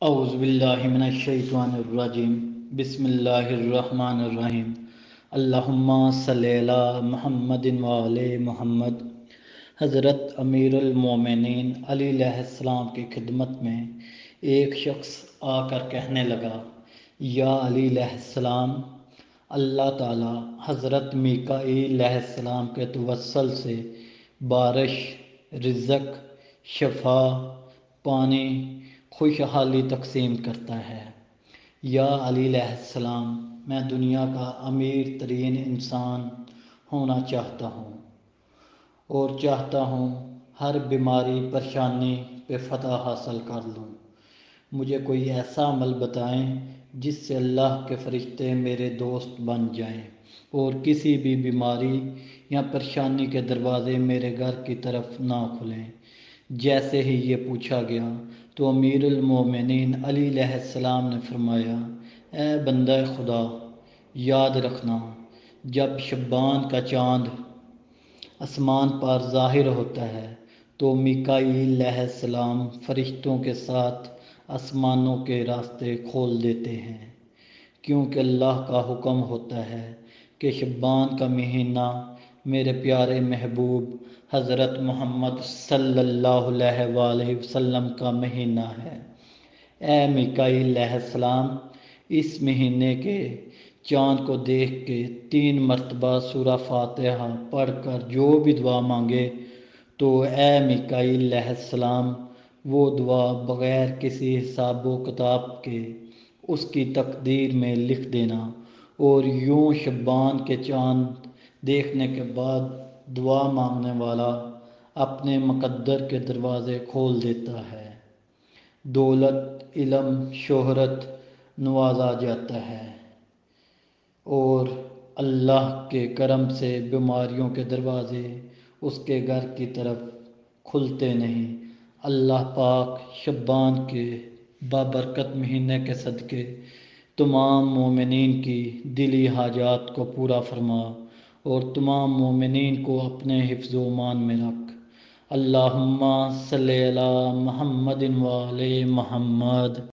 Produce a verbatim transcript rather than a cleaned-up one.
اعوذ باللہ من الشیطان الرجیم بسم اللہ الرحمن الرحیم اللہم صلی علی محمد وعلی محمد۔ حضرت امیر المومنین علی علیہ السلام کی خدمت میں ایک شخص آ کر کہنے لگا، یا علی علیہ السلام، اللہ تعالی حضرت میکائیل علیہ السلام کے توسل سے بارش، رزق، شفا، پانی، خوشحالی تقسیم کرتا ہے۔ یا علی علیہ السلام، میں دنیا کا امیر ترین انسان ہونا چاہتا ہوں اور چاہتا ہوں ہر بیماری پریشانی پہ فتح حاصل کر لوں۔ مجھے کوئی ایسا عمل بتائیں جس سے اللہ کے فرشتے میرے دوست بن جائیں اور کسی بھی بیماری یا پریشانی کے دروازے میرے گھر کی طرف نہ کھلیں۔ جیسے ہی یہ پوچھا گیا تو امیر المومنین علی علیہ السلام نے فرمایا، اے بندہ خدا، یاد رکھنا، جب شبان کا چاند آسمان پر ظاہر ہوتا ہے تو میکائیل علیہ السلام فرشتوں کے ساتھ آسمانوں کے راستے کھول دیتے ہیں، کیونکہ اللہ کا حکم ہوتا ہے کہ شبان کا مہینہ میرے پیارے محبوب حضرت محمد صلی اللہ علیہ وآلہ وسلم کا مہینہ ہے۔ اے میکائیل علیہ السلام، اس مہینے کے چاند کو دیکھ کے تین مرتبہ سورہ فاتحہ پڑھ کر جو بھی دعا مانگے تو اے میکائیل علیہ السلام وہ دعا بغیر کسی حساب و کتاب کے اس کی تقدیر میں لکھ دینا، اور یوں شبان کے چاند دیکھنے کے بعد دعا مانگنے والا اپنے مقدر کے دروازے کھول دیتا ہے، دولت، علم، شہرت نوازا جاتا ہے اور اللہ کے کرم سے بیماریوں کے دروازے اس کے گھر کی طرف کھلتے نہیں۔ اللہ پاک شبان کے بابرکت مہینے کے صدقے تمام مومنین کی دلی حاجات کو پورا فرما اور تمام مومنین کو اپنے حفظ و امان میں رکھ۔ اللہم صلی علی محمد وعلی محمد۔